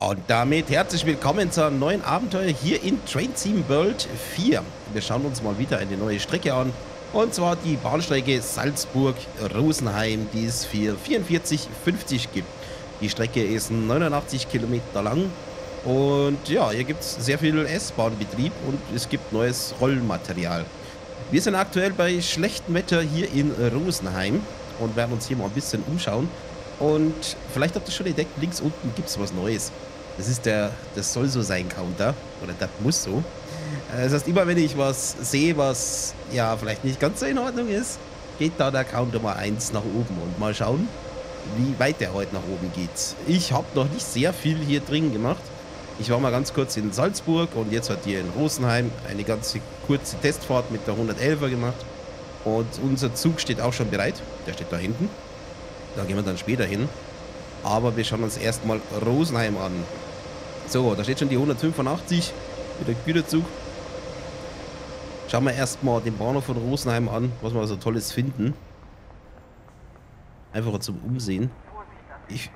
Und damit herzlich willkommen zu einem neuen Abenteuer hier in Train Sim World 4. Wir schauen uns mal wieder eine neue Strecke an. Und zwar die Bahnstrecke Salzburg-Rosenheim, die es für 44,50 gibt. Die Strecke ist 89 Kilometer lang. Und ja, hier gibt es sehr viel S-Bahn-Betrieb und es gibt neues Rollmaterial. Wir sind aktuell bei schlechtem Wetter hier in Rosenheim und werden uns hier mal ein bisschen umschauen. Und vielleicht habt ihr schon entdeckt, links unten gibt es was Neues. Das ist das soll so sein Counter. Oder das muss so. Das heißt, immer wenn ich was sehe, was ja vielleicht nicht ganz so in Ordnung ist, geht da der Counter mal 1 nach oben und mal schauen, wie weit der heute nach oben geht. Ich habe noch nicht sehr viel hier drin gemacht. Ich war mal ganz kurz in Salzburg und jetzt hat hier in Rosenheim eine ganz kurze Testfahrt mit der 111er gemacht. Und unser Zug steht auch schon bereit. Der steht da hinten. Da gehen wir dann später hin. Aber wir schauen uns erstmal Rosenheim an. So, da steht schon die 185 mit der Güterzug. Schauen wir erstmal den Bahnhof von Rosenheim an, was wir so Tolles finden. Einfach zum Umsehen. Ich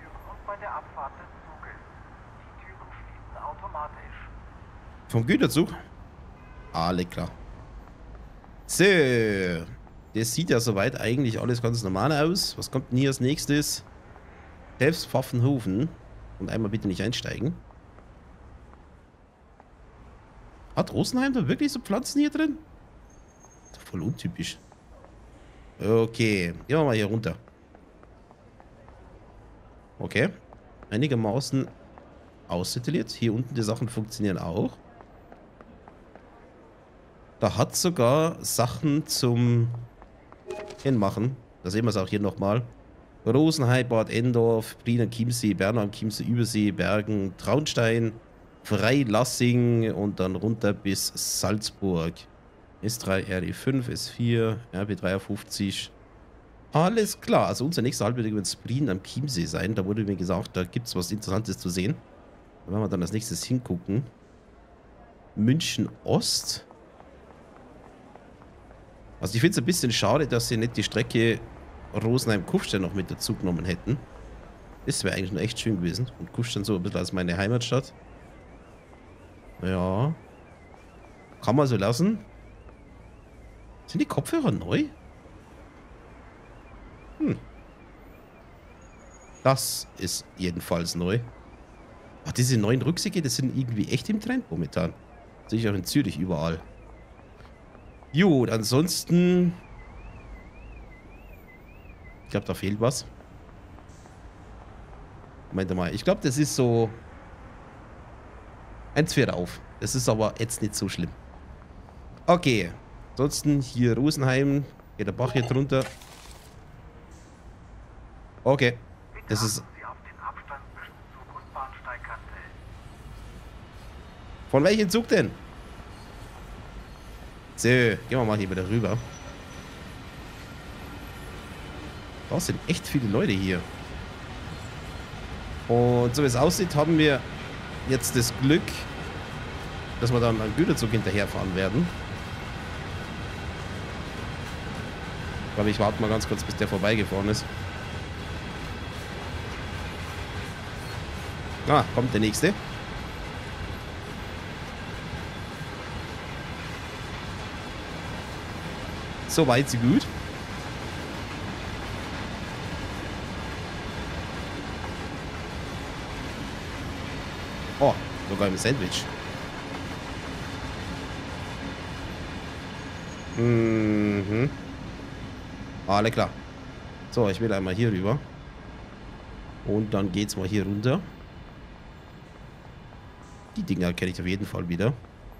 vom Güterzug? Alle klar. So. Das sieht ja soweit eigentlich alles ganz normal aus. Was kommt denn hier als nächstes? Pfaffenhofen. Und einmal bitte nicht einsteigen. Hat Rosenheim da wirklich so Pflanzen hier drin? Voll untypisch. Okay. Gehen wir mal hier runter. Okay. Einigermaßen ausdetailliert. Hier unten die Sachen funktionieren auch. Da hat sogar Sachen zum Hinmachen. Da sehen wir es auch hier nochmal. Rosenheim, Bad Endorf, Prien am Chiemsee, Bernau am Chiemsee, Übersee, Bergen, Traunstein, Freilassing und dann runter bis Salzburg. S3, RE5, S4, RB53. Alles klar. Also unser nächster Halt wird übrigens Prien am Chiemsee sein. Da wurde mir gesagt, da gibt es was Interessantes zu sehen. Da werden wir dann als nächstes hingucken. München Ost. Also ich finde es ein bisschen schade, dass sie nicht die Strecke Rosenheim-Kufstein noch mit dazu genommen hätten. Das wäre eigentlich noch echt schön gewesen. Und Kufstein so ein bisschen als meine Heimatstadt. Ja. Kann man so lassen. Sind die Kopfhörer neu? Das ist jedenfalls neu. Ach, diese neuen Rucksäcke, das sind irgendwie echt im Trend momentan. Sehe ich auch in Zürich überall. Gut, ansonsten... Ich glaube, da fehlt was. Moment mal, ich glaube, das ist so... Eins fährt auf. Das ist aber jetzt nicht so schlimm. Okay. Ansonsten hier Rosenheim. Geht der Bach hier drunter. Okay. Das ist... Von welchem Zug denn? So, gehen wir mal hier wieder rüber. Da sind echt viele Leute hier. Und so wie es aussieht, haben wir jetzt das Glück, dass wir dann einen Güterzug hinterherfahren werden. Ich glaube, ich warte mal ganz kurz, bis der vorbeigefahren ist. Ah, kommt der nächste. So weit, so gut. Oh, sogar im Sandwich. Mhm. Alle klar. So, ich will einmal hier rüber. Und dann geht's mal hier runter. Die Dinger kenne ich auf jeden Fall wieder.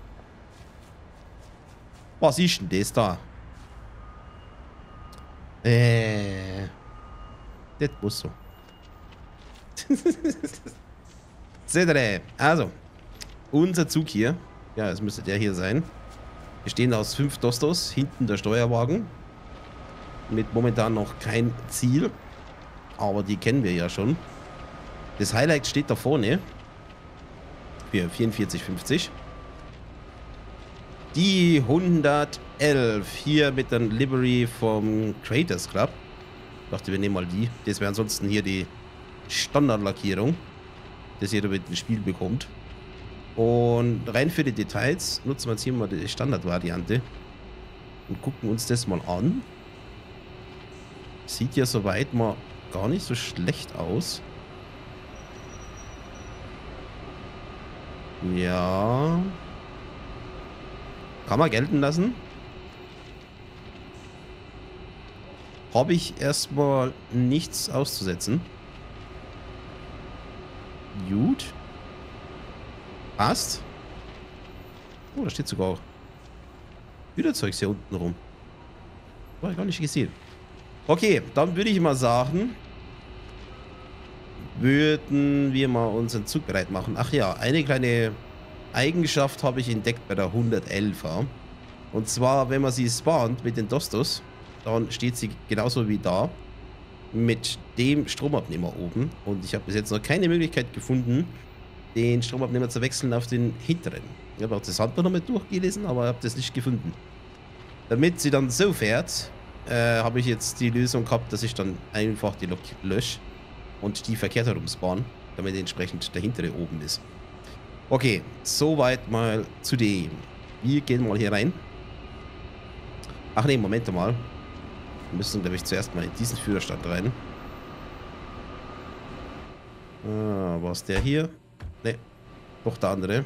Was ist denn das da? Das muss so. Cedre. Also, unser Zug hier. Ja, es müsste der hier sein. Wir stehen aus 5 Dostos. Hinten der Steuerwagen. Mit momentan noch kein Ziel. Aber die kennen wir ja schon. Das Highlight steht da vorne. Für 44,50. Die 111. Hier mit der Livery vom Creators Club. Ich dachte, wir nehmen mal die. Das wäre ansonsten hier die Standardlackierung. das ihr damit ins Spiel bekommt. Und rein für die Details nutzen wir jetzt hier mal die Standardvariante und gucken uns das mal an. Sieht ja soweit mal gar nicht so schlecht aus. Ja. Kann man gelten lassen. Habe ich erstmal nichts auszusetzen. Gut. Passt. Oh, da steht sogar auch Güterzeugs hier unten rum. War ich gar nicht gesehen. Okay, dann würde ich mal sagen, würden wir mal unseren Zug bereit machen. Ach ja, eine kleine Eigenschaft habe ich entdeckt bei der 111er. Und zwar, wenn man sie spawnt mit den Dostos, dann steht sie genauso wie da mit dem Stromabnehmer oben. Und ich habe bis jetzt noch keine Möglichkeit gefunden, den Stromabnehmer zu wechseln auf den hinteren. Ich habe auch das Handbuch noch mit durchgelesen, aber habe das nicht gefunden. Damit sie dann so fährt, habe ich jetzt die Lösung gehabt, dass ich dann einfach die Lok lösche und die verkehrt herum spawnen, damit entsprechend der hintere oben ist. Okay, soweit mal zu dem. Wir gehen mal hier rein. Ach ne, Moment mal. Wir müssen, glaube ich, zuerst mal in diesen Führerstand rein. War es der hier? Ne, doch der andere.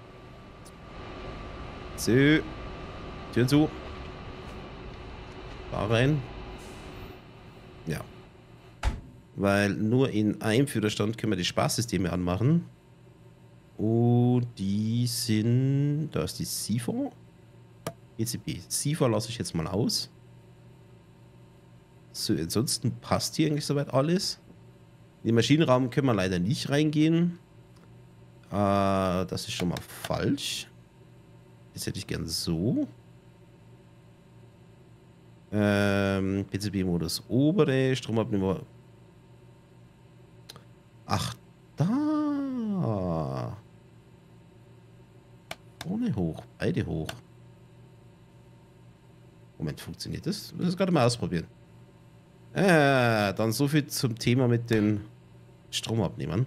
So. Türen zu. Da rein. Ja. Weil nur in einem Führerstand können wir die Spaßsysteme anmachen. Und die sind... Da ist die SIFO. ECB. SIFO lasse ich jetzt mal aus. So, ansonsten passt hier eigentlich soweit alles. In den Maschinenraum können wir leider nicht reingehen. Das ist schon mal falsch. Das hätte ich gern so. PCB-Modus obere, Stromabnehmer. Ach, da. Ohne hoch, beide hoch. Moment, funktioniert das? Wir müssen es gerade mal ausprobieren. Dann so viel zum Thema mit den Stromabnehmern.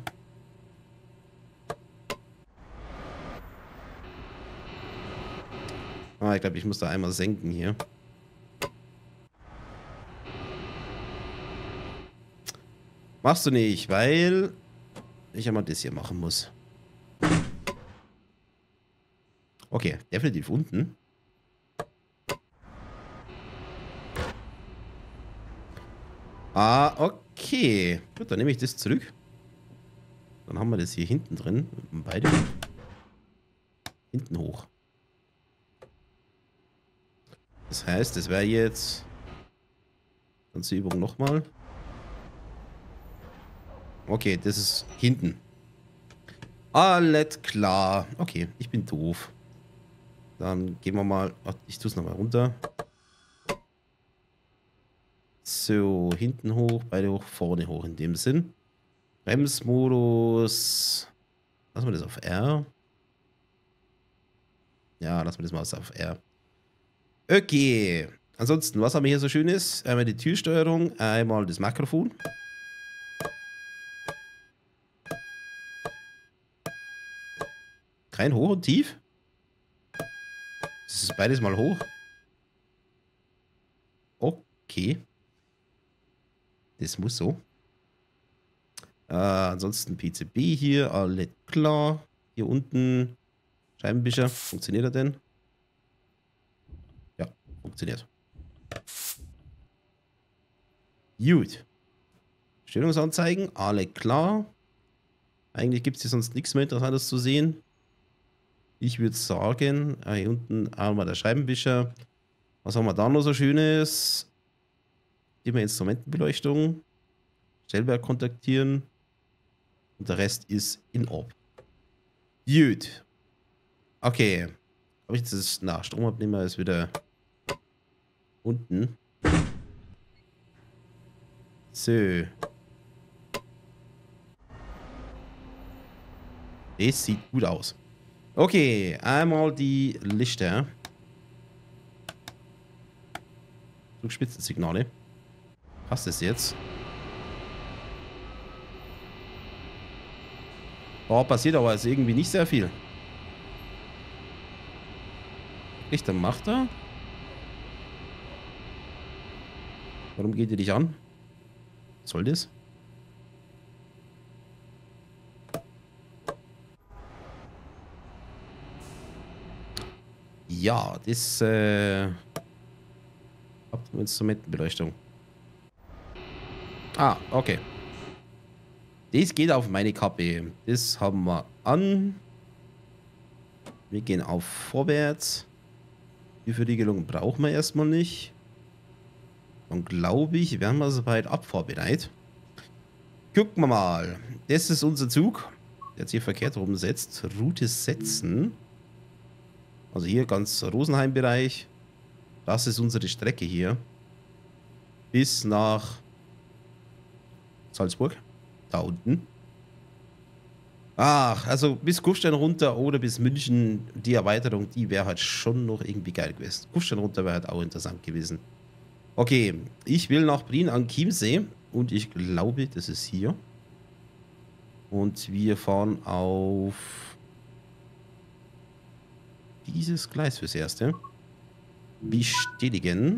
Ich glaube, ich muss da einmal senken hier. Machst du nicht, weil ich einmal das hier machen muss. Okay, definitiv unten. Okay. Gut, dann nehme ich das zurück. Dann haben wir das hier hinten drin. Beide hinten hoch. Das heißt, das wäre jetzt ganze Übung nochmal. Okay, das ist hinten. Alles klar. Okay, ich bin doof. Dann gehen wir mal... Ach, ich tue es nochmal runter. So, hinten hoch, beide hoch, vorne hoch in dem Sinn. Bremsmodus. Lassen wir das auf R. Ja, lassen wir das mal auf R. Okay. Ansonsten, was haben wir hier so Schönes? Einmal die Türsteuerung, einmal das Mikrofon. Kein Hoch und Tief. Das ist beides mal hoch. Okay. Das muss so. Ansonsten PCB hier, alles klar. Hier unten Scheibenwischer. Funktioniert er denn? Ja, funktioniert. Gut. Stellungsanzeigen, alle klar. Eigentlich gibt es hier sonst nichts mehr Interessantes zu sehen. Ich würde sagen, hier unten haben wir der Scheibenwischer. Was haben wir da noch so Schönes? Thema Instrumentenbeleuchtung. Stellwerk kontaktieren. Und der Rest ist in Orb. Gut. Okay. Habe ich jetzt das... Na, Stromabnehmer ist wieder unten. So. Das sieht gut aus. Okay, einmal die Lichter. Zugspitzensignale. Signale. Passt das jetzt? Oh, passiert aber also irgendwie nicht sehr viel. Richter macht er. Warum geht ihr dich an? Was soll das? Ja, das Instrumentenbeleuchtung. Ah, okay. Das geht auf meine Kappe. Das haben wir an. Wir gehen auf vorwärts. Die Verriegelung brauchen wir erstmal nicht. Dann glaube ich, werden wir soweit abfahrbereit. Gucken wir mal. Das ist unser Zug, der jetzt hier verkehrt rumsetzt. Route setzen. Also hier ganz Rosenheim-Bereich. Das ist unsere Strecke hier. Bis nach Salzburg. Da unten. Ach, also bis Kufstein runter oder bis München. Die Erweiterung, die wäre halt schon noch irgendwie geil gewesen. Kufstein runter wäre halt auch interessant gewesen. Okay, ich will nach Prien an Chiemsee. Und ich glaube, das ist hier. Und wir fahren auf dieses Gleis fürs Erste. Bestätigen.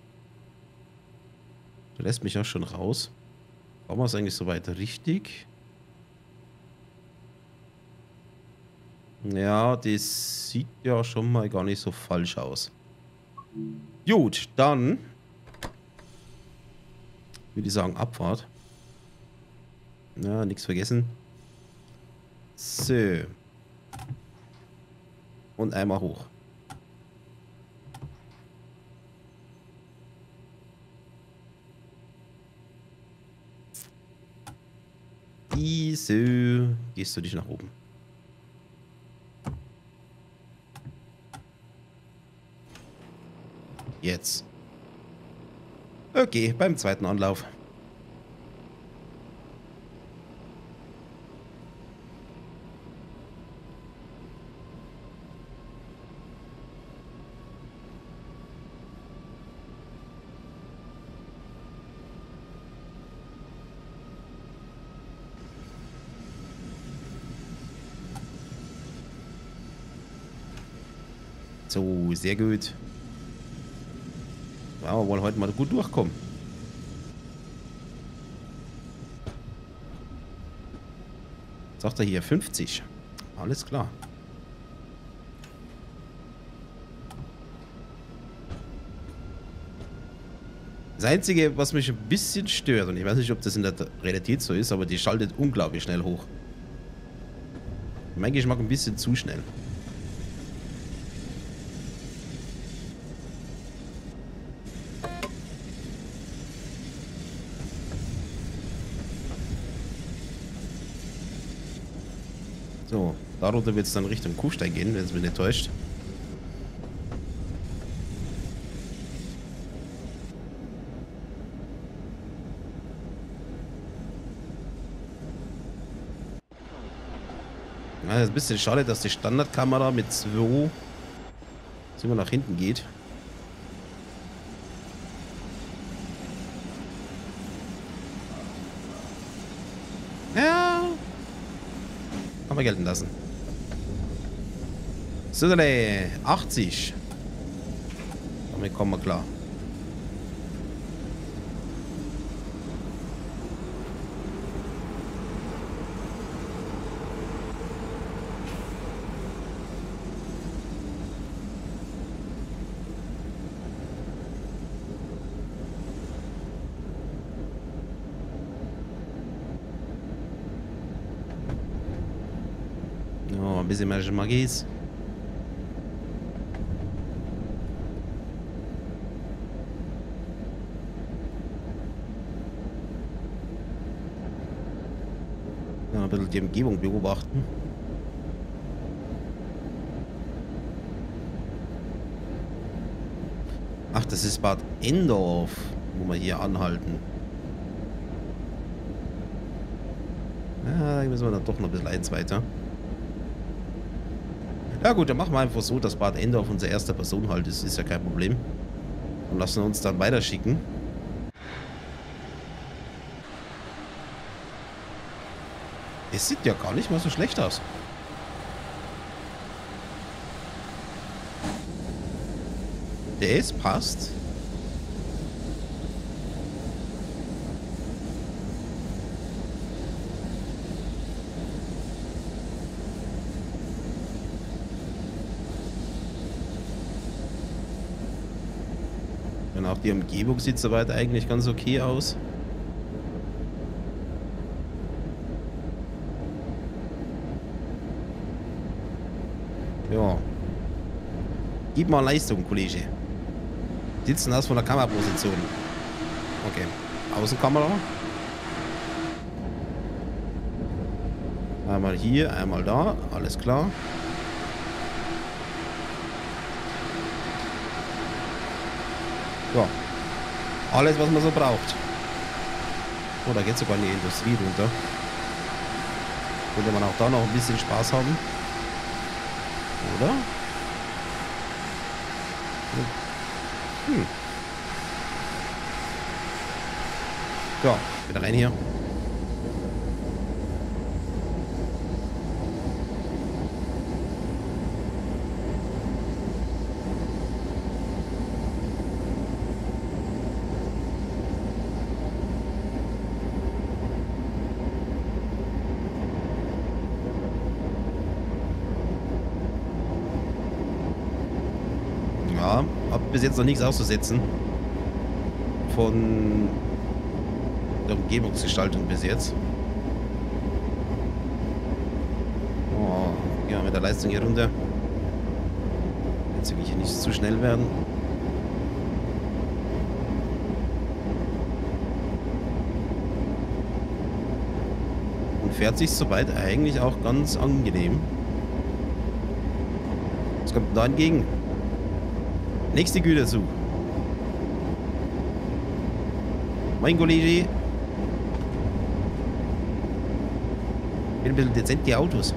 Du lässt mich auch schon raus. Fahren wir es eigentlich soweit richtig? Ja, das sieht ja schon mal gar nicht so falsch aus. Gut, dann würde ich sagen Abfahrt. Ja, nichts vergessen. So. Und einmal hoch. So gehst du dich nach oben. Jetzt. Okay, beim zweiten Anlauf. So, sehr gut. Ja, wir wollen heute mal gut durchkommen. Sagt er hier 50. Alles klar. Das Einzige, was mich ein bisschen stört, und ich weiß nicht, ob das in der Realität so ist, aber die schaltet unglaublich schnell hoch. Mein Geschmack ein bisschen zu schnell. So, darunter wird es dann Richtung Kufstein gehen, wenn es mich nicht täuscht. Ja, das ist ein bisschen schade, dass die Standardkamera mit 2 immer nach hinten geht. Ja. Kann man gelten lassen. So, 80. Damit kommen wir klar. Ja, ein bisschen mehr Magis. Ja, ein bisschen die Umgebung beobachten. Ach, das ist Bad Endorf, wo wir hier anhalten. Ja, da müssen wir dann doch noch ein bisschen eins weiter. Ja gut, dann machen wir einfach so, dass Bad Endorf unser erster Personenhalt ist. Ist ja kein Problem. Und lassen uns dann weiterschicken. Es sieht ja gar nicht mal so schlecht aus. Das passt. Und auch die Umgebung sieht soweit eigentlich ganz okay aus. Ja. Gib mal Leistung, Kollege. Sitzen aus von der Kameraposition. Okay. Außenkamera. Einmal hier, einmal da. Alles klar. Ja. Alles, was man so braucht. Oh, da geht sogar in die Industrie runter. Könnte man auch da noch ein bisschen Spaß haben. Oder? Hm. Ja, wieder rein hier. Ja, hab bis jetzt noch nichts auszusetzen. Von der Umgebungsgestaltung bis jetzt. Oh, ja, mit der Leistung hier runter. Jetzt will ich hier nicht zu schnell werden. Und fährt sich soweit eigentlich auch ganz angenehm. Was kommt denn da entgegen? Nächste Güterzug. Mein Kollege. Bin ein bisschen dezent die Autos.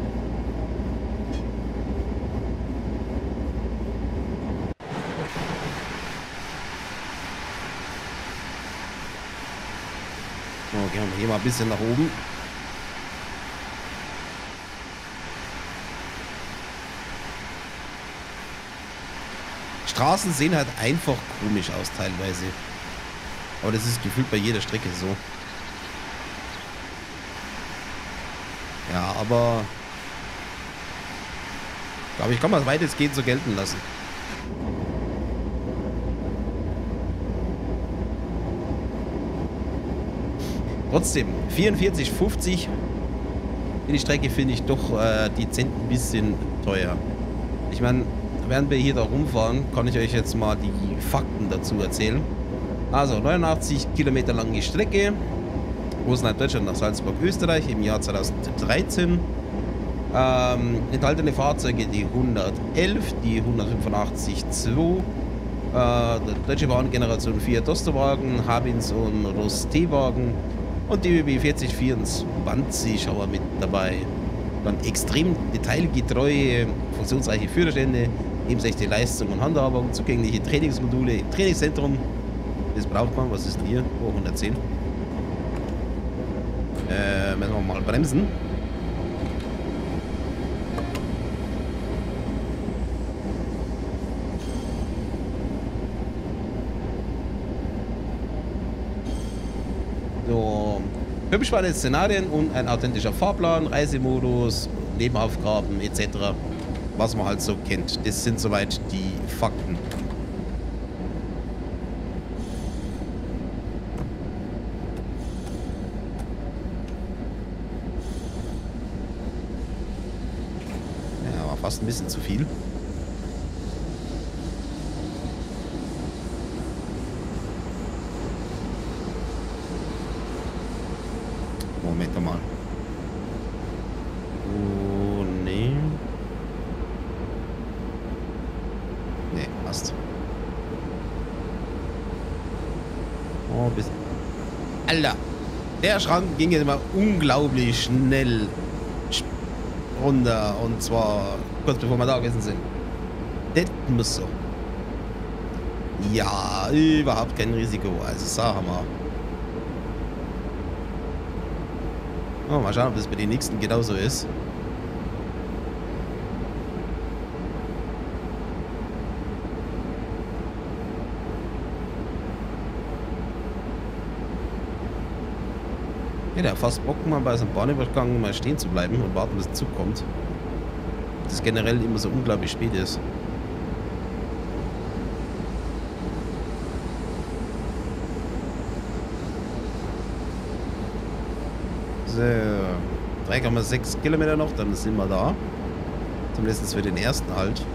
So, gehen wir hier mal ein bisschen nach oben. Straßen sehen halt einfach komisch aus teilweise. Aber das ist gefühlt bei jeder Strecke so. Ja, aber glaube ich, kann man es weitestgehend so gelten lassen. Trotzdem, 44,50 die Strecke finde ich doch dezent ein bisschen teuer. Ich meine, während wir hier da rumfahren, kann ich euch jetzt mal die Fakten dazu erzählen. Also 89 Kilometer lange Strecke, Rosenheim Deutschland nach Salzburg Österreich im Jahr 2013. Enthaltene Fahrzeuge die 111, die 185-2, der Deutsche Bahn Generation 4 Dosterwagen, Habins und Rost-T-Wagen und die ÖB 4024 haben wir mit dabei. Dann extrem detailgetreue, funktionsreiche Führerstände, ebensechte Leistung und Handhabung, zugängliche Trainingsmodule im Trainingszentrum. Das braucht man. Was ist denn hier? Oh, 110. Müssen wir mal bremsen. So. Hübsch waren Szenarien und ein authentischer Fahrplan, Reisemodus, Nebenaufgaben etc. Was man halt so kennt. Das sind soweit die Fakten. Ja, war fast ein bisschen zu viel. Moment mal. Oh, nee. Nee, passt. Oh, bis. Alter! Der Schrank ging jetzt mal unglaublich schnell runter. Und zwar kurz bevor wir da gewesen sind. Das muss so. Ja, überhaupt kein Risiko. Also sagen wir. Oh, mal schauen, ob das bei den nächsten genauso ist. Ja, der fast Bock mal bei so einem Bahnübergang mal stehen zu bleiben und warten, bis der Zug kommt. Das generell immer so unglaublich spät ist. So, 3,6 Kilometer noch, dann sind wir da. Zumindest für den ersten Halt.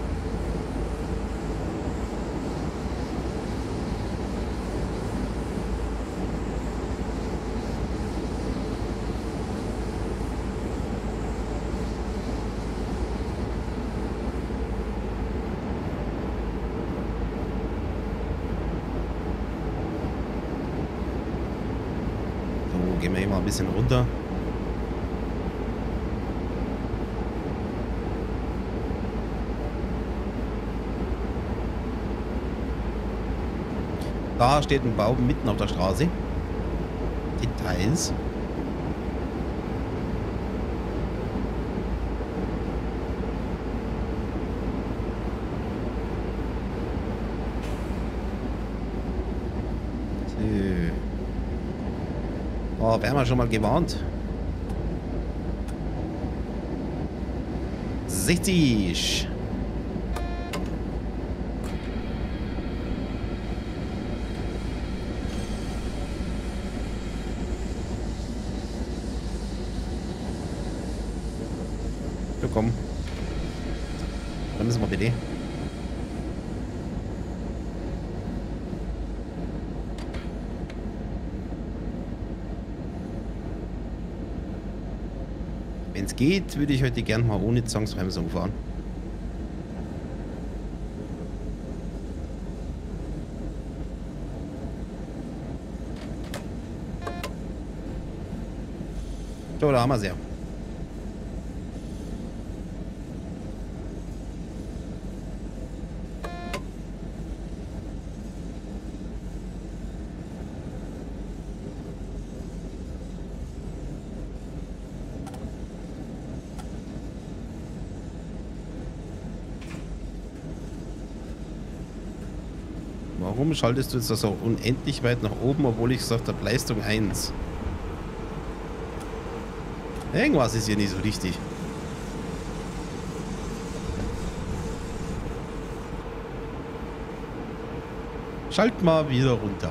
So, gehen wir hier mal ein bisschen runter. Da steht ein Baum mitten auf der Straße. Details. Oh, wären wir schon mal gewarnt. 60. So, komm. Dann müssen wir bitte. Wenn es geht, würde ich heute gern mal ohne Zwangsbremsung fahren. So, da haben wir es ja. Warum schaltest du jetzt das so unendlich weit nach oben, obwohl ich gesagt habe, Leistung 1? Irgendwas ist hier nicht so richtig. Schalt mal wieder runter.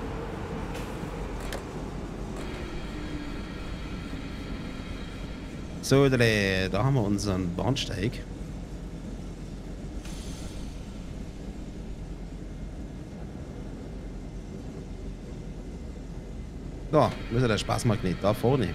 So, da haben wir unseren Bahnsteig. Da, wo ist ja der Spaßmagnet? Da vorne.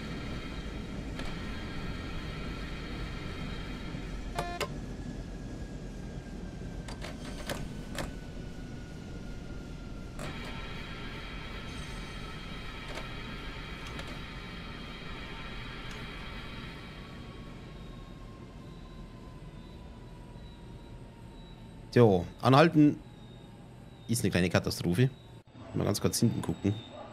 So, anhalten ist eine kleine Katastrophe. Mal ganz kurz hinten gucken.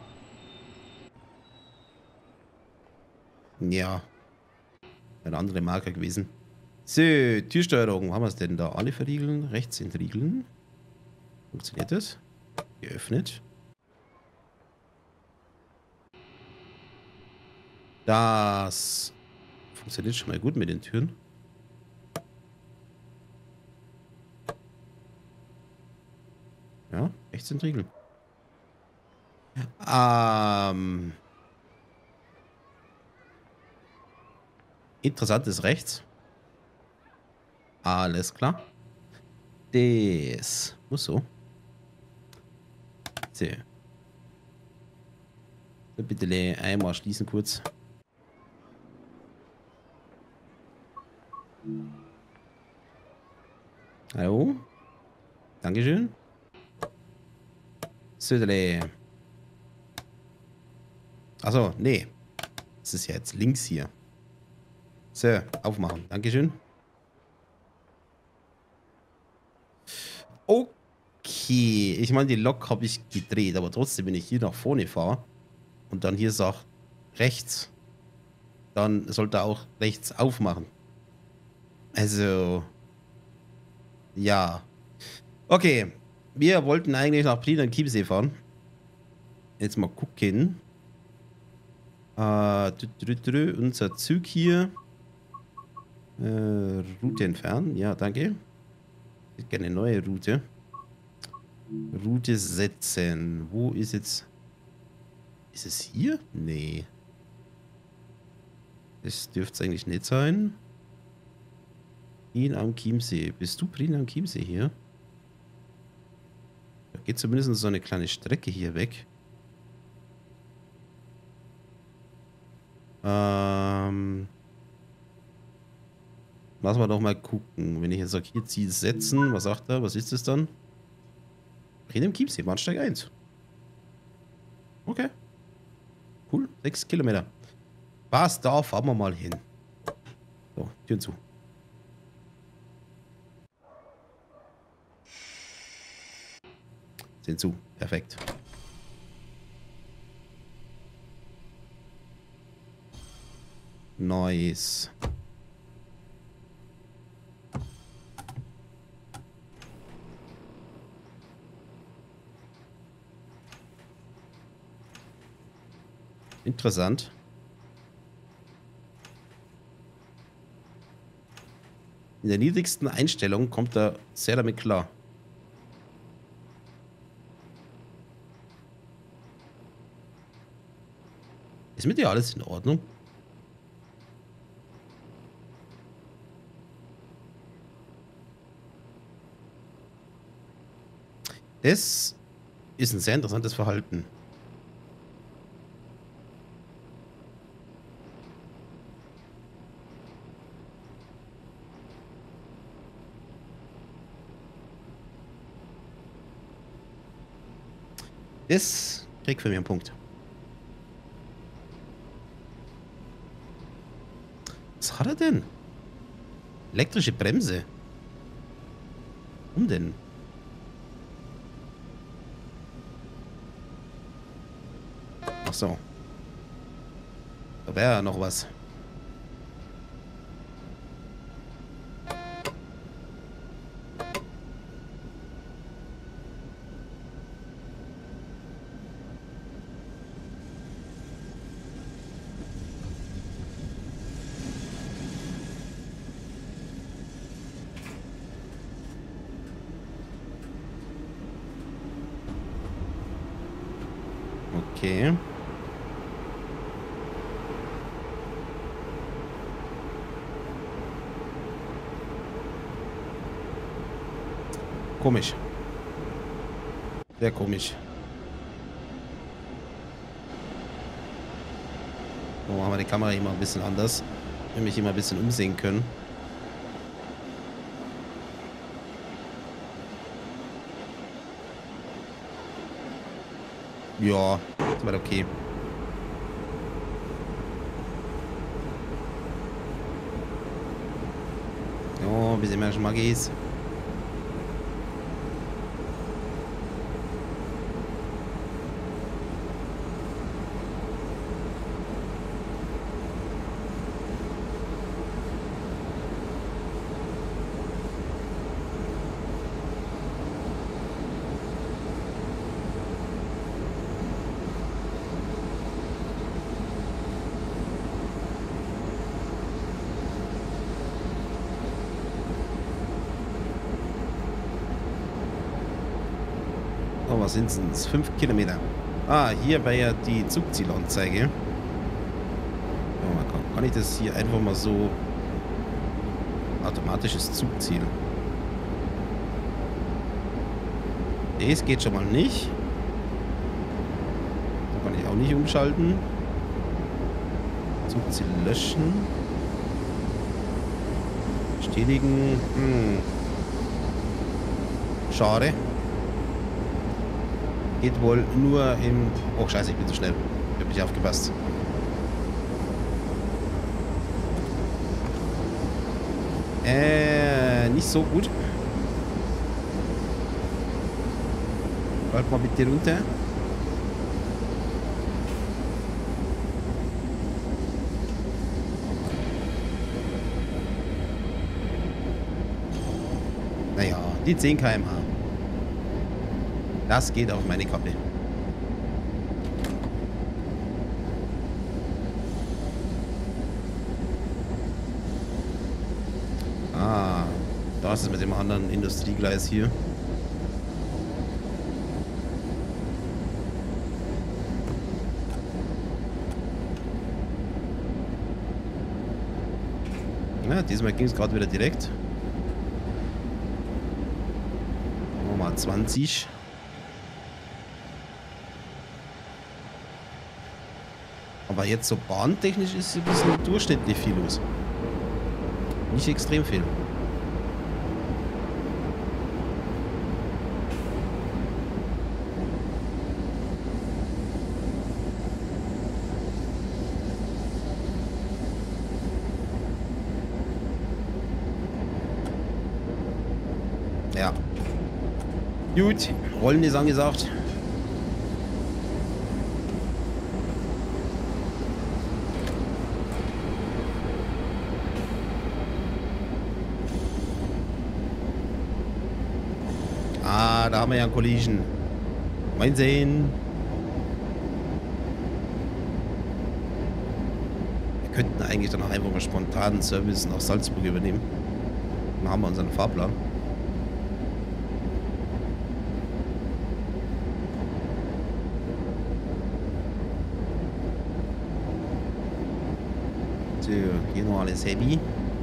Ja, ein anderer Marker gewesen. So, Türsteuerung. Wo haben wir es denn da? Alle verriegeln, rechts entriegeln. Funktioniert das? Geöffnet. Das funktioniert schon mal gut mit den Türen. Ja, rechts entriegeln. Interessantes rechts. Alles klar. Das muss so. So. So, bitte einmal schließen kurz. Hallo? Dankeschön. So, achso, nee. Das ist ja jetzt links hier. So, aufmachen. Dankeschön. Okay. Ich meine, die Lok habe ich gedreht, aber trotzdem, wenn ich hier nach vorne fahre und dann hier sage, rechts, dann sollte er auch rechts aufmachen. Also, ja. Okay, wir wollten eigentlich nach Prien und Chiemsee fahren. Jetzt mal gucken. Unser Zug hier. Route entfernen. Ja, danke. Ich hätte gerne eine neue Route. Route setzen. Wo ist jetzt... Ist es hier? Nee. Das dürfte es eigentlich nicht sein. Prien am Chiemsee. Bist du Prien am Chiemsee hier? Da geht zumindest so eine kleine Strecke hier weg. Lassen wir doch mal gucken. Wenn ich jetzt sage, hier Ziel setzen, was sagt er? Was ist das dann? Prien am Chiemsee, Bahnsteig 1. Okay. Cool, 6 Kilometer. Was, da fahren wir mal hin. So, Türen zu. Sind zu. Perfekt. Nice. Interessant. In der niedrigsten Einstellung kommt er sehr damit klar. Ist mit dir alles in Ordnung? Das ist ein sehr interessantes Verhalten. Das kriegt für mich einen Punkt. Was hat er denn? Elektrische Bremse. Warum denn? Ach so. Da wäre ja noch was. Okay. Komisch. Sehr komisch. So machen wir die Kamera immer ein bisschen anders. Ich will mich immer ein bisschen umsehen können. Ja, das war okay. Ja, ein bisschen mehr Schmackis. Oh, was sind es? 5 Kilometer. Ah, hier wäre ja die Zugzielanzeige. Oh, kann ich das hier einfach mal so... Automatisches Zugziel. Das geht schon mal nicht. Da kann ich auch nicht umschalten. Zugziel löschen. Bestätigen. Schade. Geht wohl nur im... Oh, scheiße, ich bin zu schnell. Ich hab nicht aufgepasst. Nicht so gut. Bleib mal bitte runter. Die 10 km/h. Das geht auf meine Kappe. Ah, da ist es mit dem anderen Industriegleis hier. Ja, diesmal ging es gerade wieder direkt. Machen wir mal 20. Aber jetzt so bahntechnisch ist ein bisschen durchschnittlich viel los. Nicht extrem viel. Ja. Gut, Rollen ist angesagt. Ah, da haben wir ja einen Collision. Mein Sehen. Wir könnten eigentlich dann auch einfach mal spontanen Service nach Salzburg übernehmen. Dann haben wir unseren Fahrplan. So, hier noch alles heavy.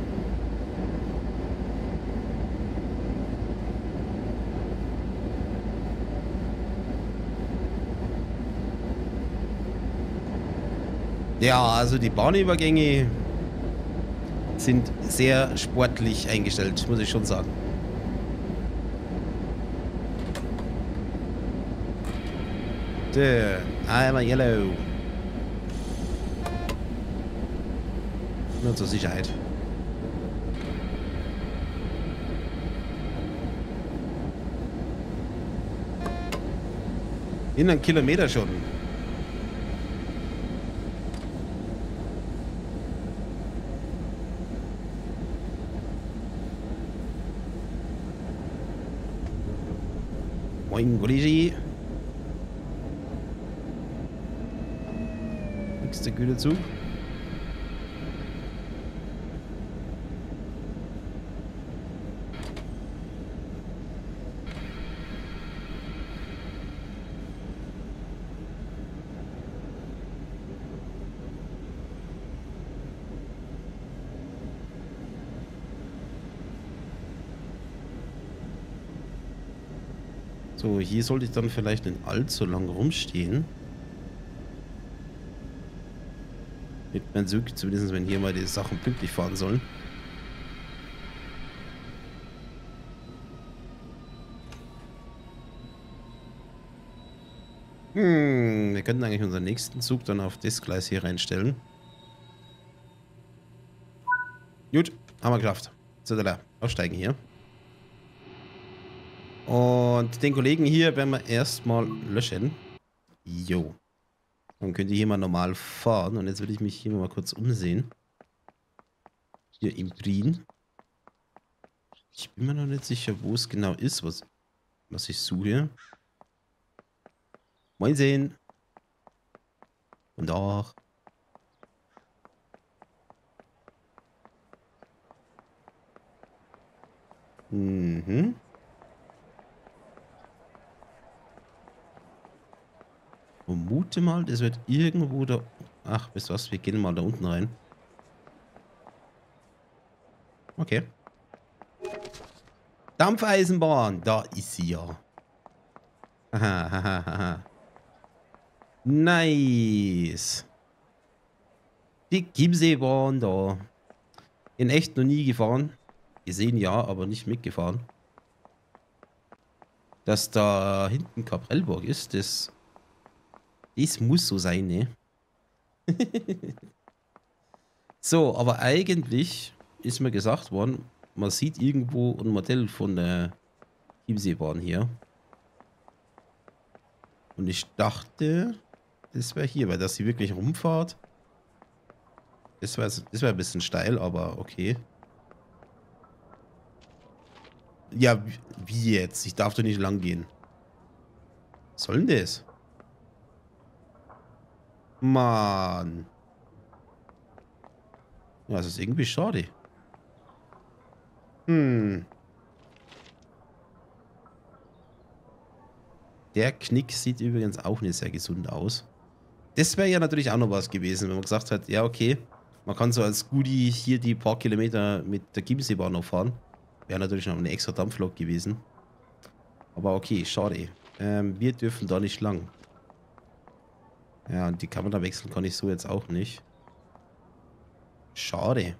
Ja, also die Bahnübergänge sind sehr sportlich eingestellt, muss ich schon sagen. So, einmal yellow. Nur zur Sicherheit. In einem Kilometer schon. Moin, Kollege. Nächster Güterzug. So, hier sollte ich dann vielleicht nicht allzu lang rumstehen. Mit meinem Zug, zumindest wenn hier mal die Sachen pünktlich fahren sollen. Wir könnten eigentlich unseren nächsten Zug dann auf das Gleis hier reinstellen. Gut, haben wir geschafft. So, da, aussteigen hier. Und den Kollegen hier werden wir erstmal löschen. Jo. Dann könnt ihr hier mal normal fahren. Und jetzt will ich mich hier mal kurz umsehen. Hier im Prien. Ich bin mir noch nicht sicher, wo es genau ist, was ich suche. Moin sehen. Und auch. Mhm. Vermute mal, das wird irgendwo da... Ach, wisst ihr was? Wir gehen mal da unten rein. Okay. Dampfeisenbahn. Da ist sie ja. Haha, haha, haha. Nice. Die Chiemseebahn da. In echt noch nie gefahren. Gesehen ja, aber nicht mitgefahren. Dass da hinten Kaprellburg ist, das muss so sein, ne? So, aber eigentlich ist mir gesagt worden, man sieht irgendwo ein Modell von der Chiemseebahn hier. Und ich dachte, das wäre hier, weil das sie wirklich rumfahrt. Das wär ein bisschen steil, aber okay. Ja, wie jetzt? Ich darf doch nicht lang gehen. Was soll denn das? Mann. Ja, das ist irgendwie schade. Hm. Der Knick sieht übrigens auch nicht sehr gesund aus. Das wäre ja natürlich auch noch was gewesen, wenn man gesagt hat, ja okay, man kann so als Goodie hier die paar Kilometer mit der Chiemseebahn noch fahren. Wäre natürlich noch eine extra Dampflok gewesen. Aber okay, schade. Wir dürfen da nicht lang. Ja, und die Kamera wechseln kann ich so jetzt auch nicht. Schade.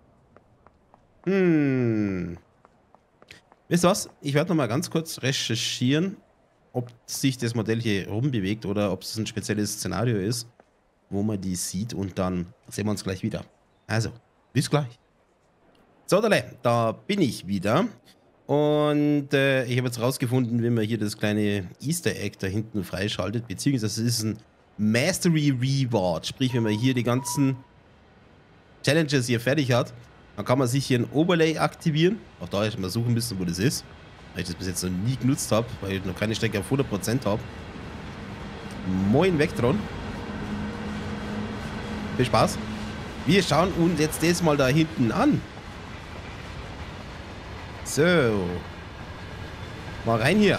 Wisst ihr was? Ich werde noch mal ganz kurz recherchieren, ob sich das Modell hier rumbewegt oder ob es ein spezielles Szenario ist, wo man die sieht, und dann sehen wir uns gleich wieder. Also, bis gleich. So, da bin ich wieder. Und ich habe jetzt rausgefunden, wie man hier das kleine Easter Egg da hinten freischaltet, beziehungsweise es ist ein Mastery Reward. Sprich, wenn man hier die ganzen Challenges hier fertig hat, dann kann man sich hier ein Overlay aktivieren. Auch da hätte ich mal suchen müssen, wo das ist, weil ich das bis jetzt noch nie genutzt habe, weil ich noch keine Strecke auf 100% habe. Moin Vectron. Viel Spaß. Wir schauen uns jetzt das mal da hinten an. So. Mal rein hier.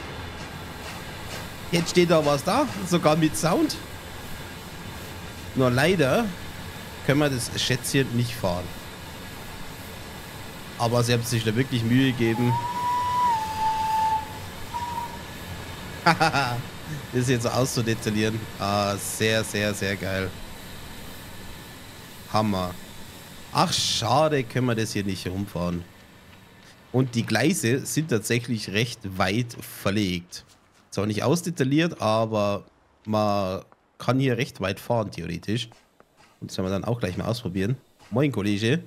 Jetzt steht da was da, sogar mit Sound. Nur leider können wir das Schätzchen nicht fahren. Aber sie haben sich da wirklich Mühe gegeben. Das jetzt auszudetaillieren. Ah, sehr, sehr, sehr geil. Hammer. Ach, schade, können wir das hier nicht rumfahren. Und die Gleise sind tatsächlich recht weit verlegt. Zwar nicht ausdetailliert, aber man kann hier recht weit fahren, theoretisch. Und das werden wir dann auch gleich mal ausprobieren. Moin, Kollege.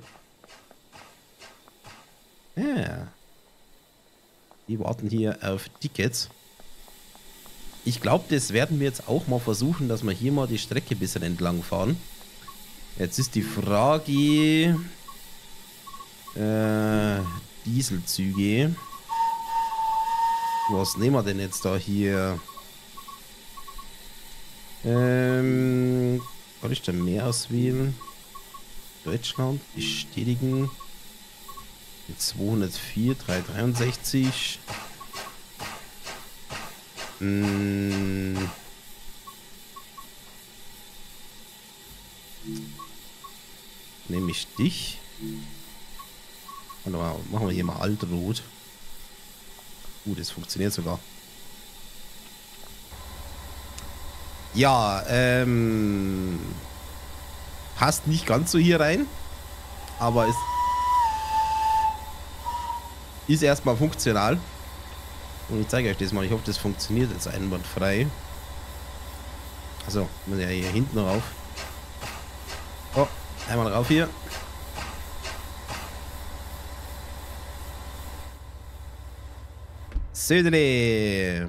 Ja. Die warten hier auf Tickets. Ich glaube, das werden wir jetzt auch mal versuchen, dass wir hier mal die Strecke ein bisschen entlang fahren. Jetzt ist die Frage... Dieselzüge. Was nehmen wir denn jetzt da hier? Kann ich da mehr auswählen? Deutschland, bestätigen. Mit 204, 363. Nehme ich dich. Und machen wir hier mal Altrot. Das funktioniert sogar. Ja, passt nicht ganz so hier rein. Aber es ist erstmal funktional. Und ich zeige euch das mal. Ich hoffe, das funktioniert jetzt einwandfrei. Also, muss ja hier hinten rauf. Oh, einmal rauf hier. Södele.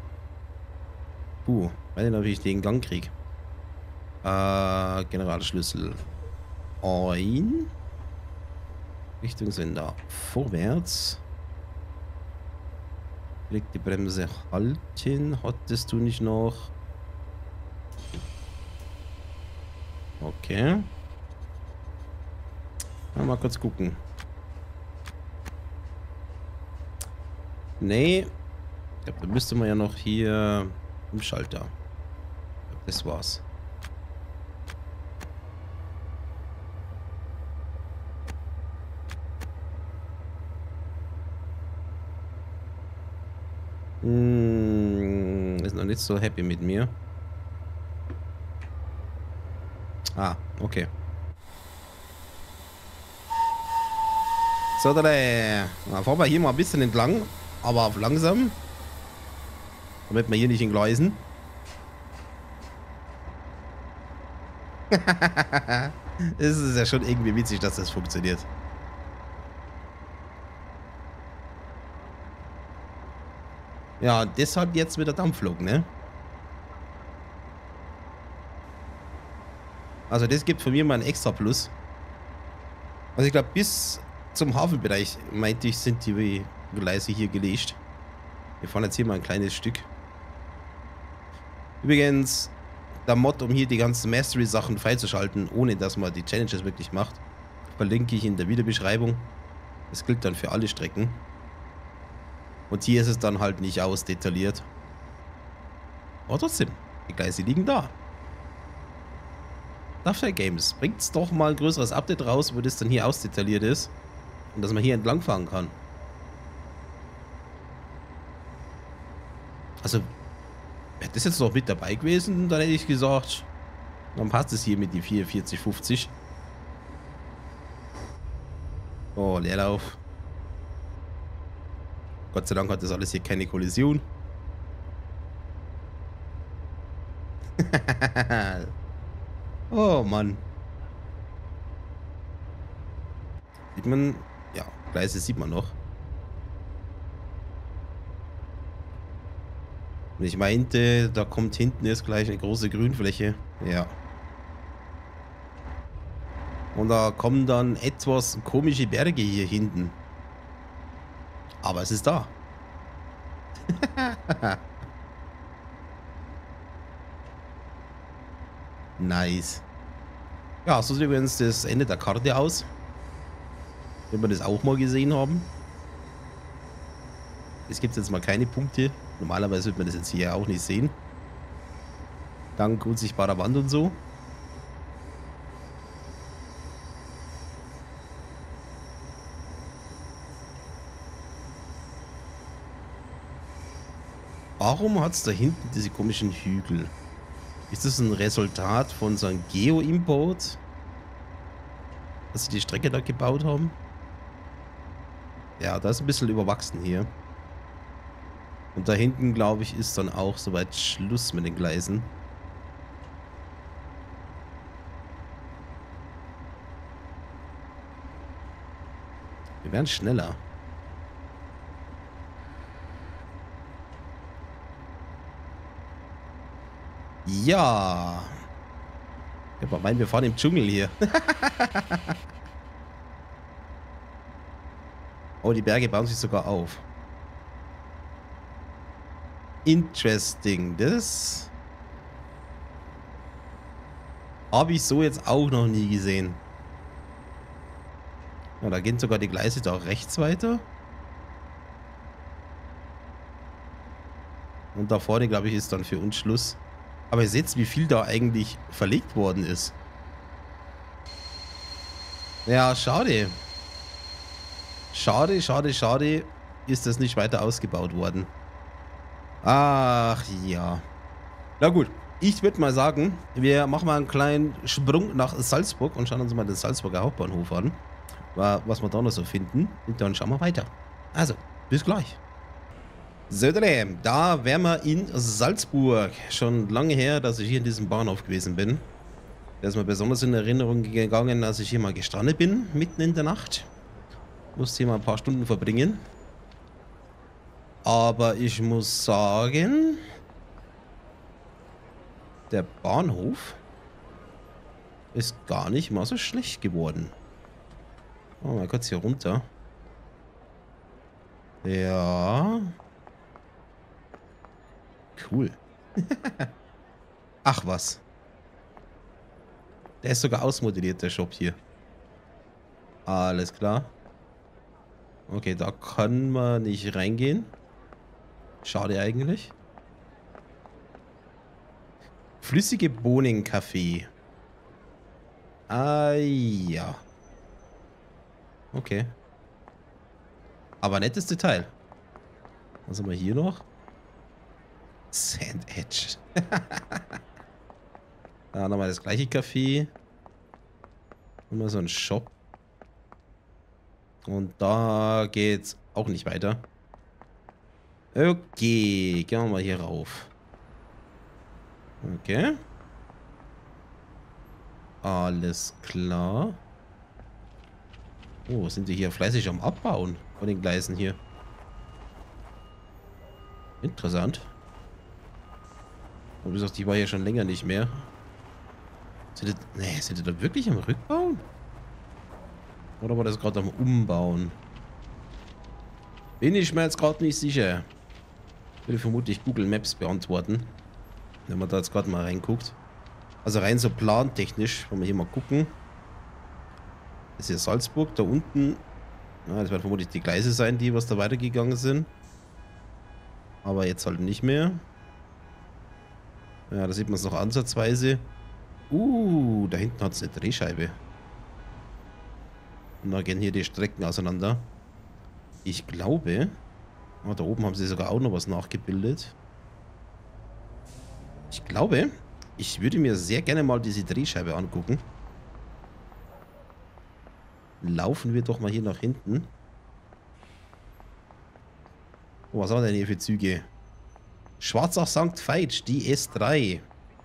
Weiß nicht, ob ich den Gang kriege. Generalschlüssel. Ein. Richtung Sender. Vorwärts. Leg die Bremse halten. Hattest du nicht noch? Okay. Mal kurz gucken. Nee. Ich glaube, da müsste man ja noch hier im Schalter. Ich glaube, das war's. Ist noch nicht so happy mit mir. Ah, okay. So, dann fahren wir hier mal ein bisschen entlang, aber auf langsam. Damit wir hier nicht entgleisen. Es ist ja schon irgendwie witzig, dass das funktioniert. Ja, deshalb jetzt mit der Dampflok, ne? Also das gibt von mir mal ein extra Plus. Also ich glaube, bis zum Hafenbereich, meinte ich, sind die Gleise hier gelegt. Wir fahren jetzt hier mal ein kleines Stück. Übrigens, der Mod, um hier die ganzen Mastery-Sachen freizuschalten, ohne dass man die Challenges wirklich macht, verlinke ich in der Videobeschreibung. Das gilt dann für alle Strecken. Und hier ist es dann halt nicht ausdetailliert. Aber trotzdem, die Gleise liegen da. Dafür Games, bringt's doch mal ein größeres Update raus, wo das dann hier ausdetailliert ist. Und dass man hier entlang fahren kann. Also, wäre das jetzt noch mit dabei gewesen, dann hätte ich gesagt, dann passt es hier mit die 44,50. Oh, Leerlauf. Gott sei Dank hat das alles hier keine Kollision. Oh Mann. Sieht man, ja, Gleise sieht man noch. Und ich meinte, da kommt hinten jetzt gleich eine große Grünfläche. Ja. Und da kommen dann etwas komische Berge hier hinten. Aber es ist da. Nice. Ja, so sieht übrigens das Ende der Karte aus. Wenn wir das auch mal gesehen haben. Es gibt jetzt mal keine Punkte. Normalerweise wird man das jetzt hier auch nicht sehen. Dank unsichtbarer Wand und so. Warum hat es da hinten diese komischen Hügel? Ist das ein Resultat von so einem Geo-Import? Dass sie die Strecke da gebaut haben? Ja, da ist ein bisschen überwachsen hier. Und da hinten, glaube ich, ist dann auch soweit Schluss mit den Gleisen. Wir werden schneller. Ja. Ich meine, wir fahren im Dschungel hier. Oh, die Berge bauen sich sogar auf. Interesting. Das habe ich so jetzt auch noch nie gesehen. Ja, da gehen sogar die Gleise da rechts weiter. Und da vorne, glaube ich, ist dann für uns Schluss. Aber ihr seht, wie viel da eigentlich verlegt worden ist. Ja, schade. Schade, schade, schade, ist das nicht weiter ausgebaut worden. Ach ja. Na gut, ich würde mal sagen, wir machen mal einen kleinen Sprung nach Salzburg und schauen uns mal den Salzburger Hauptbahnhof an. Was wir da noch so finden. Und dann schauen wir weiter. Also, bis gleich. So, da wären wir in Salzburg. Schon lange her, dass ich hier in diesem Bahnhof gewesen bin. Der ist mir besonders in Erinnerung gegangen, als ich hier mal gestrandet bin, mitten in der Nacht. Musste hier mal ein paar Stunden verbringen. Aber ich muss sagen, der Bahnhof ist gar nicht mal so schlecht geworden. Oh, mal kurz hier runter. Ja. Cool. Ach was. Der ist sogar ausmodelliert, der Shop hier. Alles klar. Okay, da kann man nicht reingehen. Schade eigentlich. Flüssige Bohnenkaffee. Ah ja. Okay. Aber nettes Detail. Was haben wir hier noch? Sand Edge. Da nochmal das gleiche Café. Nochmal so ein Shop. Und da geht's auch nicht weiter. Okay, gehen wir mal hier rauf. Okay. Alles klar. Oh, sind die hier fleißig am Abbauen von den Gleisen hier. Interessant. Aber wie gesagt, die war ja schon länger nicht mehr. Sind die da wirklich am Rückbauen? Oder war das gerade am Umbauen? Bin ich mir jetzt gerade nicht sicher. Würde vermutlich Google Maps beantworten. Wenn man da jetzt gerade mal reinguckt. Also rein so plantechnisch, wenn wir hier mal gucken. Das ist hier Salzburg, da unten. Ja, das werden vermutlich die Gleise sein, die was da weitergegangen sind. Aber jetzt halt nicht mehr. Ja, da sieht man es noch ansatzweise. Da hinten hat es eine Drehscheibe. Und da gehen hier die Strecken auseinander. Ich glaube... Oh, da oben haben sie sogar auch noch was nachgebildet. Ich glaube, ich würde mir sehr gerne mal diese Drehscheibe angucken. Laufen wir doch mal hier nach hinten. Oh, was haben wir denn hier für Züge? Schwarzach St. Veitsch, die S3.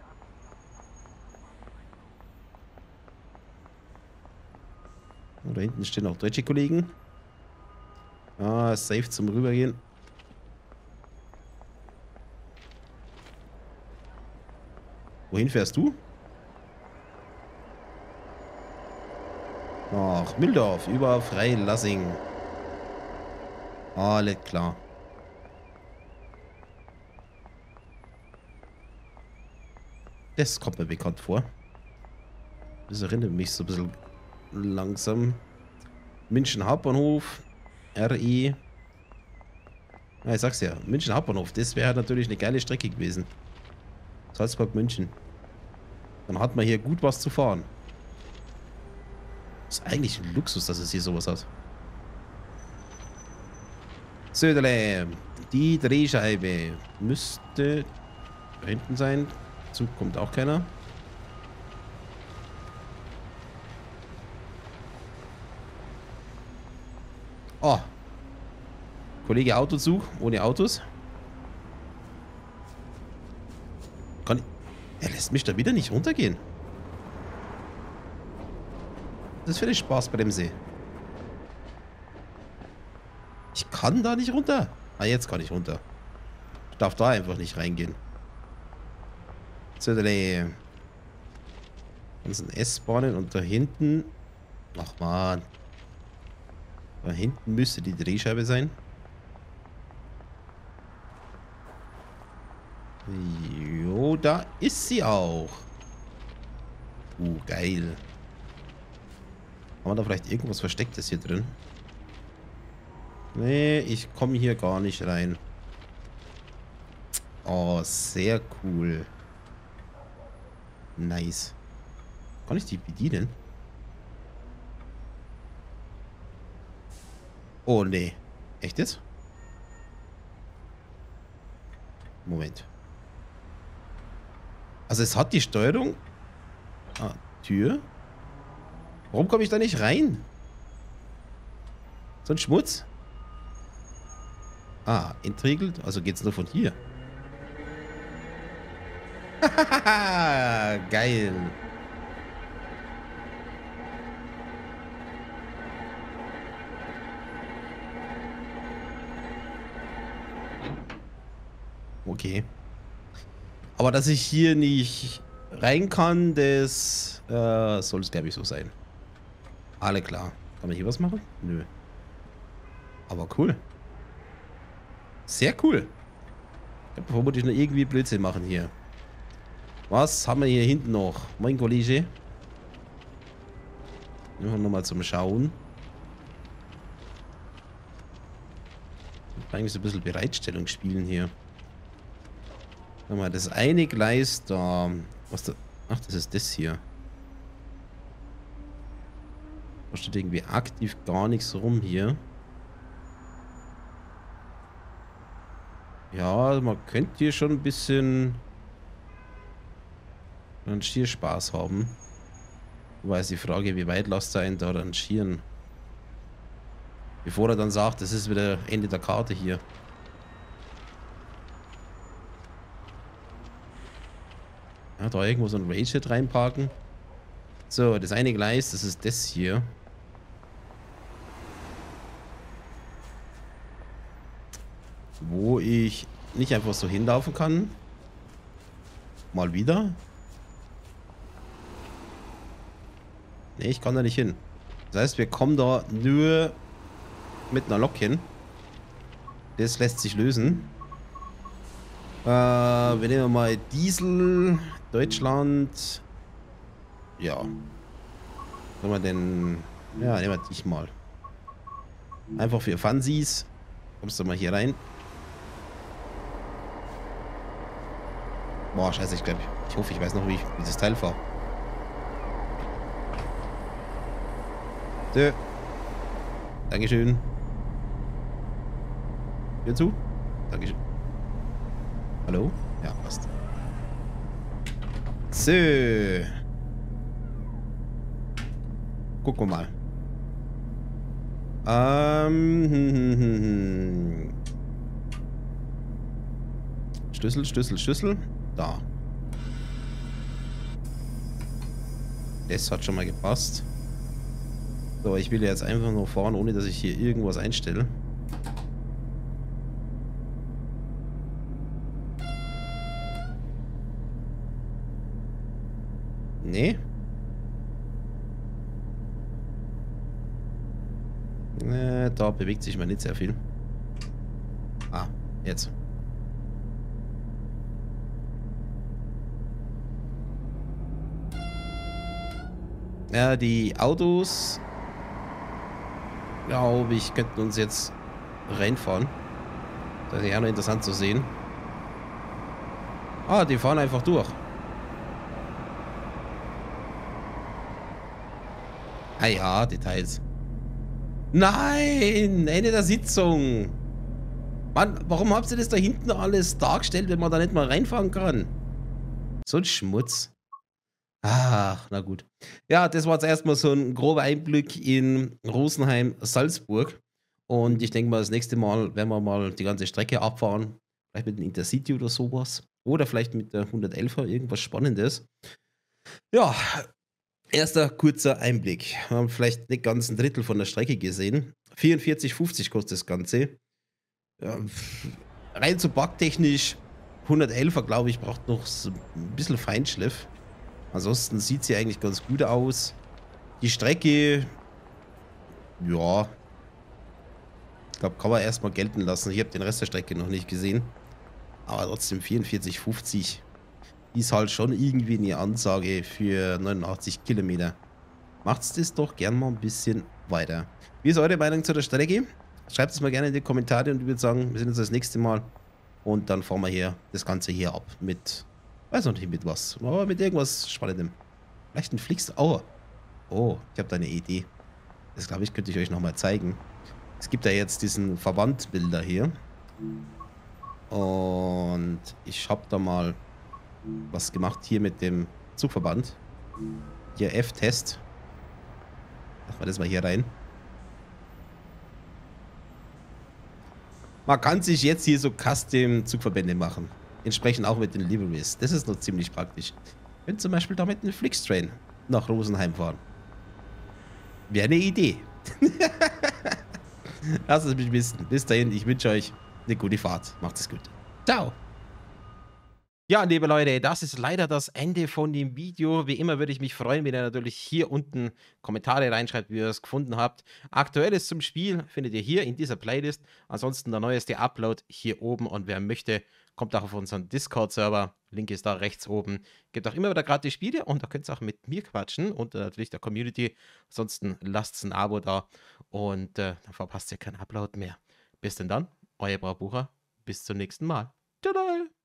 Oh, da hinten stehen auch deutsche Kollegen. Ah, safe zum Rübergehen. Wohin fährst du? Nach Mildorf über Freilassing. Alles klar. Das kommt mir bekannt vor. Das erinnert mich so ein bisschen langsam. München Hauptbahnhof. RE. Ja, ich sag's ja. München Hauptbahnhof. Das wäre natürlich eine geile Strecke gewesen. Salzburg, München. Dann hat man hier gut was zu fahren. Ist eigentlich ein Luxus, dass es hier sowas hat. Söderle. Die Drehscheibe. Müsste da hinten sein. Zug kommt auch keiner. Oh. Kollege Autozug ohne Autos. Kann ich... Er lässt mich da wieder nicht runtergehen. Das ist für die Spaßbremse. Ich kann da nicht runter. Ah, jetzt kann ich runter. Ich darf da einfach nicht reingehen. Zöderle. Ganzen S-Bahnen und da hinten... Ach man. Da hinten müsste die Drehscheibe sein. Jo, da ist sie auch. Geil. Haben wir da vielleicht irgendwas Verstecktes hier drin? Nee, ich komme hier gar nicht rein. Oh, sehr cool. Nice. Kann ich die bedienen? Oh, nee. Echt jetzt? Moment. Also es hat die Steuerung. Ah, Tür. Warum komme ich da nicht rein? So ein Schmutz. Ah, entriegelt. Also geht's nur von hier. Geil. Okay. Aber dass ich hier nicht rein kann, das soll es, glaube ich, so sein. Alle klar. Kann man hier was machen? Nö. Aber cool. Sehr cool. Ich kann vermutlich noch irgendwie Blödsinn machen hier. Was haben wir hier hinten noch? Mein Kollege. Nochmal zum Schauen. Eigentlich so ein bisschen Bereitstellung spielen hier. Guck mal, das eine Gleis da. Was da? Ach, das ist das hier. Da steht irgendwie aktiv gar nichts rum hier. Ja, man könnte hier schon ein bisschen Rangierspaß haben. Wobei ist die Frage, wie weit lässt er einen da rangieren? Bevor er dann sagt, das ist wieder Ende der Karte hier. Ja, da irgendwo so ein Rage-Hit reinparken. So, das eine Gleis, das ist das hier. Wo ich nicht einfach so hinlaufen kann. Mal wieder. Ne, ich kann da nicht hin. Das heißt, wir kommen da nur mit einer Lok hin. Das lässt sich lösen. Wir nehmen mal Diesel, Deutschland. Ja. Sollen wir denn... Ja, nehmen wir dich mal. Einfach für Funsies. Kommst du mal hier rein. Boah, scheiße, ich hoffe, ich weiß noch, wie ich dieses Teil fahre. So. Dankeschön. Tür zu. Dankeschön. Hallo? Ja, passt. So. Gucken wir mal. Schlüssel. Da. Das hat schon mal gepasst. So, ich will jetzt einfach nur fahren, ohne dass ich hier irgendwas einstelle. Nee. Da bewegt sich mal nicht sehr viel. Ah, jetzt. Ja, die Autos, glaube ich, könnten uns jetzt reinfahren. Das ist ja noch interessant zu sehen. Ah, die fahren einfach durch. Ah ja, Details. Nein, Ende der Sitzung. Mann, warum habt ihr das da hinten alles dargestellt, wenn man da nicht mal reinfahren kann? So ein Schmutz. Ach, na gut. Ja, das war jetzt erstmal so ein grober Einblick in Rosenheim, Salzburg. Und ich denke mal, das nächste Mal werden wir mal die ganze Strecke abfahren. Vielleicht mit dem Intercity oder sowas. Oder vielleicht mit der 111er, irgendwas Spannendes. Ja, erster kurzer Einblick. Wir haben vielleicht nicht ganz ein Drittel von der Strecke gesehen. 44,50 kostet das Ganze. Ja, rein so bugtechnisch, 111er, glaube ich, braucht noch so ein bisschen Feinschliff. Ansonsten sieht sie eigentlich ganz gut aus. Die Strecke, ja, ich glaube, kann man erstmal gelten lassen. Ich habe den Rest der Strecke noch nicht gesehen. Aber trotzdem 44,50 ist halt schon irgendwie eine Ansage für 89 Kilometer. Macht's das doch gern mal ein bisschen weiter. Wie ist eure Meinung zu der Strecke? Schreibt es mal gerne in die Kommentare und ich würde sagen, wir sehen uns das nächste Mal. Und dann fahren wir hier das Ganze hier ab mit, weiß noch nicht mit was, aber mit irgendwas Spannendem. Vielleicht ein Flix. Oh, ich habe da eine Idee. Das glaube ich, könnte ich euch nochmal zeigen. Es gibt ja jetzt diesen Verbandbilder hier. Und ich habe da mal was gemacht hier mit dem Zugverband. Hier F-Test. Machen wir das mal hier rein. Man kann sich jetzt hier so Custom-Zugverbände machen. Entsprechend auch mit den Liveries. Das ist noch ziemlich praktisch. Könnt zum Beispiel da mit einem Flixtrain nach Rosenheim fahren. Wäre eine Idee. Lasst es mich wissen. Bis dahin, ich wünsche euch eine gute Fahrt. Macht es gut. Ciao. Ja, liebe Leute, das ist leider das Ende von dem Video. Wie immer würde ich mich freuen, wenn ihr natürlich hier unten Kommentare reinschreibt, wie ihr es gefunden habt. Aktuelles zum Spiel findet ihr hier in dieser Playlist. Ansonsten der neueste Upload hier oben. Und wer möchte, kommt auch auf unseren Discord-Server. Link ist da rechts oben. Gibt auch immer wieder gratis Spiele und da könnt ihr auch mit mir quatschen und natürlich der Community. Ansonsten lasst ein Abo da und dann verpasst ihr keinen Upload mehr. Bis denn dann, euer Braubucher. Bis zum nächsten Mal. Tada!